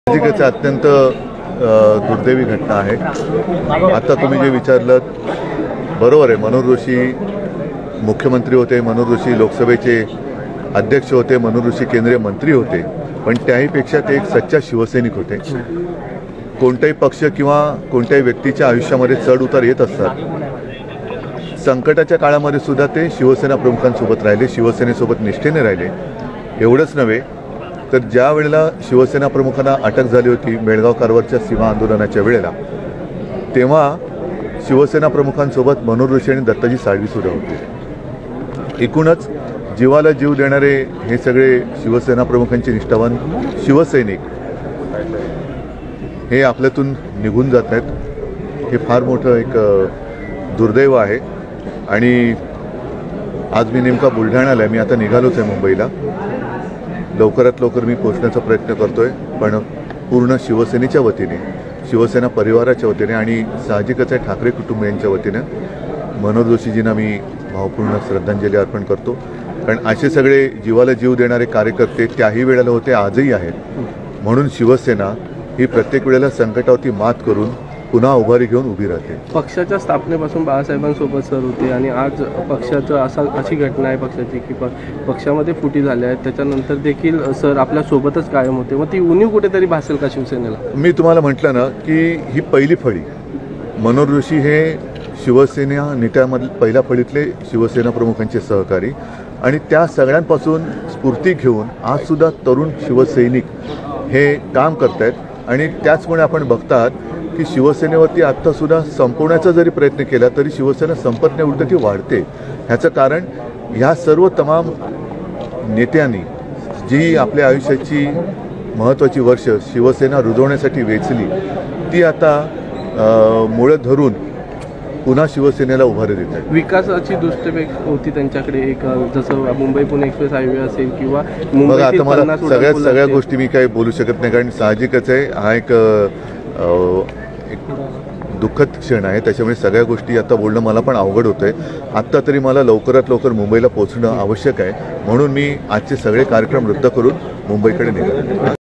साहजिकच अत्यंत दुर्दैवी घटना आहे। आता तुम्ही जे विचारलं बरोबर आहे। मनोहर जोशी मुख्यमंत्री होते, मनोहर जोशी लोकसभेचे अध्यक्ष होते, मनोहर जोशी केंद्रीय मंत्री होते, पण त्याहीपेक्षा ते एक सच्चा शिवसैनिक होते। कोणताही पक्ष किंवा कोणत्याही व्यक्तीच्या आयुष्यामध्ये चढ उतार येत असतात। संकटाच्या काळामध्ये सुद्धा ते शिवसेना प्रमुखांसोबत राहिले, शिवसेनेसोबत निष्ठेने राहिले। एवढंच नव्हे तर ज्या वेळेला शिवसेना प्रमुखांना अटक झाली होती बेळगाव कारवारच्या सीमा आंदोलनाच्या वेळेला, तेव्हा शिवसेना प्रमुखांसोबत मनोहर जोशी आणि दत्ताजी साळवी सुद्धा होते। एकूणच जीवाला जीव देणारे हे सगळे शिवसेना प्रमुखांचे निष्ठावान शिवसैनिक हे आपल्यातून निघून जात आहेत। हे फार मोठं एक दुर्दैव आहे। आणि आज मी नेमका बुलढाण्याला आहे, मी आता निघालोच आहे मुंबईला। लवकरात लवकर मी पोहोचण्याचा प्रयत्न करतोय, पण पूर्ण शिवसेनेच्या वतीने, शिवसेना परिवाराच्या वतीने आणि साहजिकच आहे ठाकरे कुटुंबियांच्या वतीने मनोहर जोशीजींना मी भावपूर्ण श्रद्धांजली अर्पण करतो। कारण असे सगळे जीवाला जीव देणारे कार्यकर्ते त्याही वेळेला होते, आजही आहेत। म्हणून शिवसेना ही प्रत्येक वेळेला संकटावरती मात करून पुन्हा उभारी घेऊन उभी राहते। पक्षाच्या स्थापनेपासून बाळासाहेबांसोबत सर होते आणि आज पक्षाचं अशी घटना आहे पक्षाची की पक्षामध्ये फुटी झाल्या आहेत, त्याच्यानंतर देखील सर आपल्या सोबतच कायम होते। मग ती उणीव कुठेतरी भासेल का शिवसेनेला? मी तुम्हाला म्हटलं ना की ही पहिली फळी, मनोहर जोशी हे शिवसेना नेत्यामधील पहिल्या फळीतले शिवसेना प्रमुखांचे सहकारी, आणि त्या सगळ्यांपासून स्फूर्ती घेऊन आज सुद्धा तरुण शिवसैनिक हे काम करत आहेत। आणि त्याचमुळे आपण बघतात की शिवसेनेवरती आत्तासुद्धा संपवण्याचा जरी प्रयत्न केला तरी शिवसेना संपत नाही, उलट ती वाढते। ह्याचं कारण ह्या सर्व तमाम नेत्यांनी जी आपल्या आयुष्याची महत्त्वाची वर्ष शिवसेना रुजवण्यासाठी वेचली, ती आता मुळं धरून पुन्हा शिवसेनेला उभारी देत आहे। विकासाची दृष्टी होती त्यांच्याकडे, एक जसं मुंबई पुणे एक्सप्रेस हायवे असेल किंवा बघा, आता मला सगळ्या गोष्टी मी काही बोलू शकत नाही, कारण साहजिकच आहे हा एक दुःखद क्षण आहे। त्याच्यामुळे सगळ्या गोष्टी आता बोलणं मला पण अवघड होतंय। आत्ता तरी मला लवकरात लवकर मुंबईला पोहोचणं आवश्यक आहे, म्हणून मी आजचे सगळे कार्यक्रम रद्द करून मुंबईकडे निघालो।